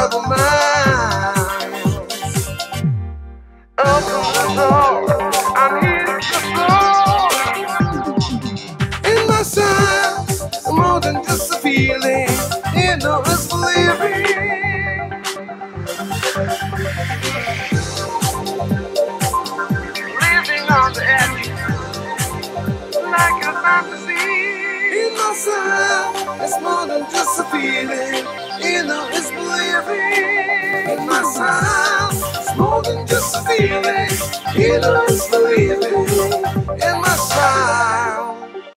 couple miles. Open the door, I'm here to go. In my side, it's more than just a feeling, you know it's believing. Living on the edge, like a fantasy. In my side, it's more than just a feeling, you know it's believing. In my side, it's more than just a feeling, you know it's believing. In my side.